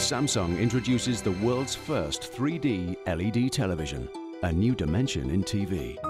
Samsung introduces the world's first 3D LED television, a new dimension in TV.